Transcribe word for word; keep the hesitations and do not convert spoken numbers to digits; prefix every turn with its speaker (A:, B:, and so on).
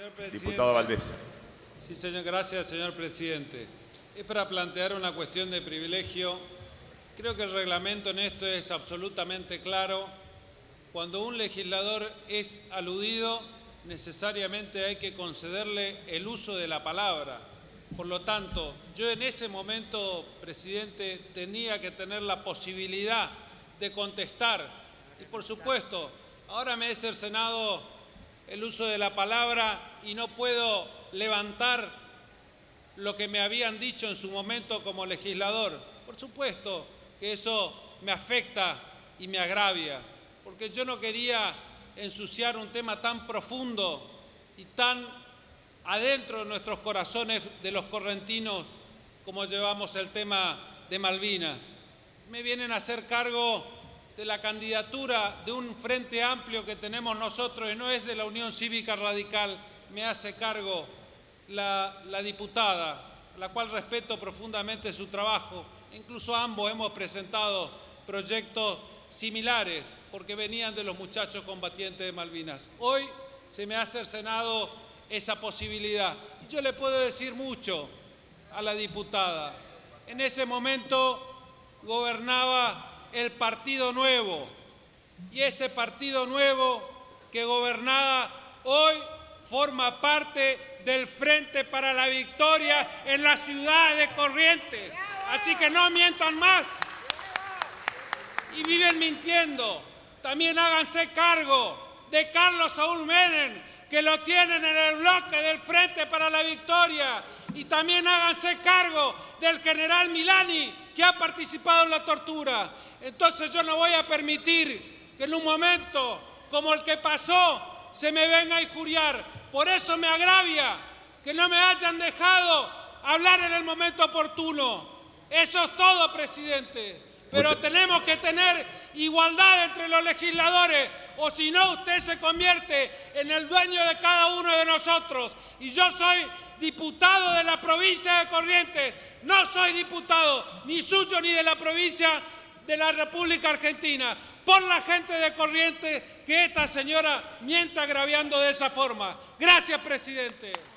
A: Señor presidente.
B: Diputado Valdés.
A: Sí, señor. Gracias, señor presidente. Es para plantear una cuestión de privilegio. Creo que el reglamento en esto es absolutamente claro. Cuando un legislador es aludido, necesariamente hay que concederle el uso de la palabra. Por lo tanto, yo en ese momento, presidente, tenía que tener la posibilidad de contestar. Y por supuesto, ahora me es cercenado el uso de la palabra y no puedo levantar lo que me habían dicho en su momento como legislador. Por supuesto que eso me afecta y me agravia, porque yo no quería ensuciar un tema tan profundo y tan adentro de nuestros corazones de los correntinos como llevamos el tema de Malvinas. Me vienen a hacer cargo de la candidatura de un frente amplio que tenemos nosotros y no es de la Unión Cívica Radical, me hace cargo la, la diputada, a la cual respeto profundamente su trabajo. Incluso ambos hemos presentado proyectos similares porque venían de los muchachos combatientes de Malvinas. Hoy se me ha cercenado esa posibilidad. Y yo le puedo decir mucho a la diputada. En ese momento gobernaba el Partido Nuevo, y ese Partido Nuevo que gobernaba hoy forma parte del Frente para la Victoria en la ciudad de Corrientes. Así que no mientan más. Y viven mintiendo. También háganse cargo de Carlos Saúl Menem, que lo tienen en el bloque del Frente para la Victoria. Y también háganse cargo del general Milani, que ha participado en la tortura. Entonces yo no voy a permitir que en un momento como el que pasó se me venga a injuriar. Por eso me agravia que no me hayan dejado hablar en el momento oportuno. Eso es todo, presidente. Pero Muchas... tenemos que tener igualdad entre los legisladores, o si no usted se convierte en el dueño de cada uno de nosotros. Y yo soy diputado de la provincia de Corrientes, no soy diputado ni suyo ni de la provincia de la República Argentina. Por la gente de Corrientes que esta señora mienta agraviando de esa forma. Gracias, presidente.